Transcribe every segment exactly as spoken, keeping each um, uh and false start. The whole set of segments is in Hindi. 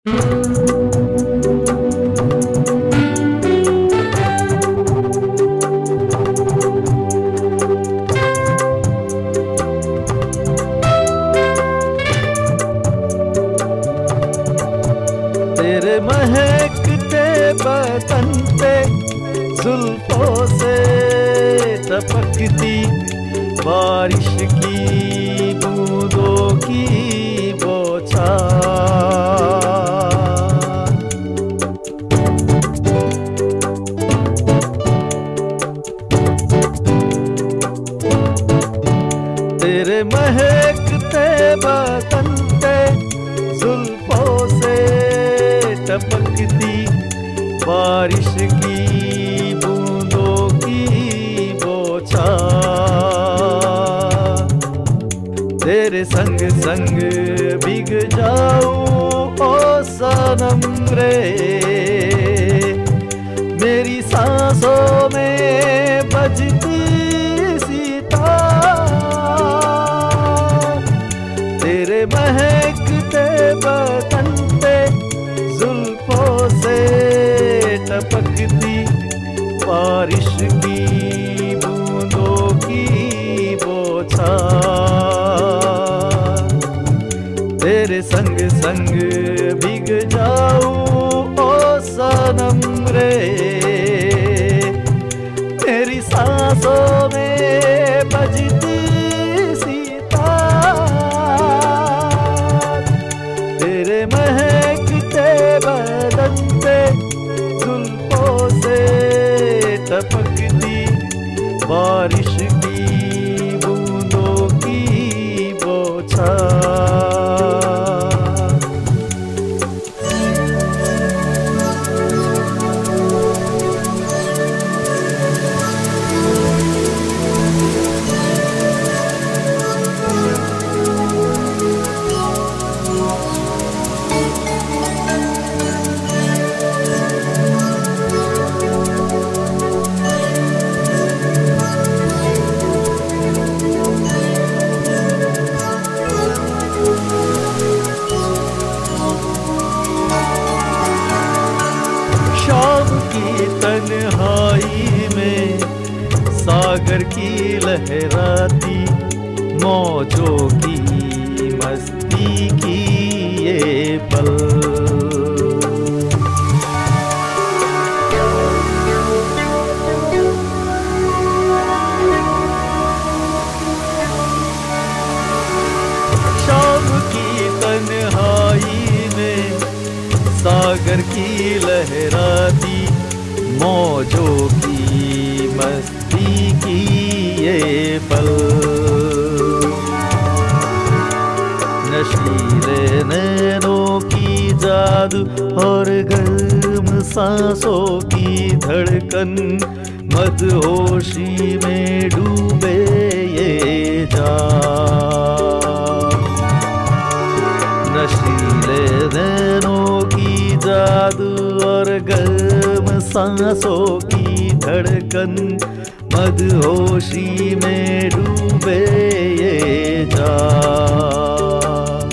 तेरे महकते बदन पे जुल्फों से टपकती बारिश की बूंदों की बौछार। तेरे महकते बदन पे जुल्फों से टपकती बारिश की बूंदों की बौछार। तेरे संग संग भीग जाऊं ओ सनम रे, मेरी सांसों में बजती सी तार। तेरे महकते बदन पे जुल्फों से टपकती बारिश की बूंदों की बौछार। तेरे संग संग भीग जाऊं ओ सनम रे, मेरी सांसों में बजती सी तार। तेरे महकते बदन पे जुल्फों से टपकती बारिश की बूंदों की बौछार। शाम की तन्हाई में सागर की लहराती मौजों की मस्ती की ये पल। शाम की तन्हाई में सागर की लहराती मौजों की मस्ती की ये पल। नशीले नैनों की जादू और गर्म सांसों की धड़कन, मदहोशी में डूबे ये जान। नशीले नैनों की जादू और गर्म सांसों की धड़कन, मदहोशी में डूबे ये जान।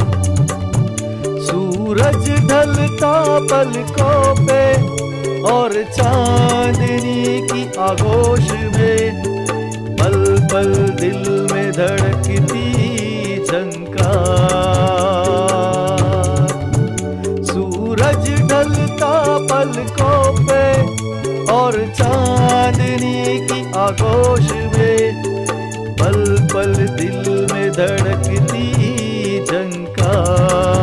सूरज ढलता पलकों पे और चांदनी की आगोश में, पल पल दिल में धड़कती झंकार। सूरज ढलता पलकों पे और चांदनी की आगोश में, पल पल दिल में धड़कती झंकार।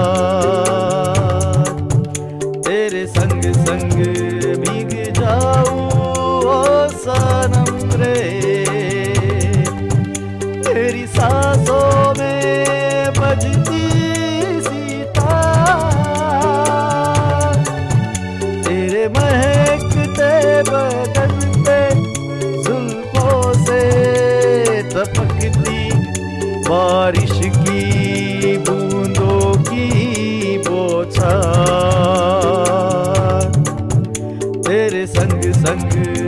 तेरे संग संग भीग जाऊं ओ सनम रे, तेरी सांसों में बजती सी तार। तेरे महकते बदन पे जुल्फों से टपकती बारिश की बूंदों की बौछार। तेरे संग संग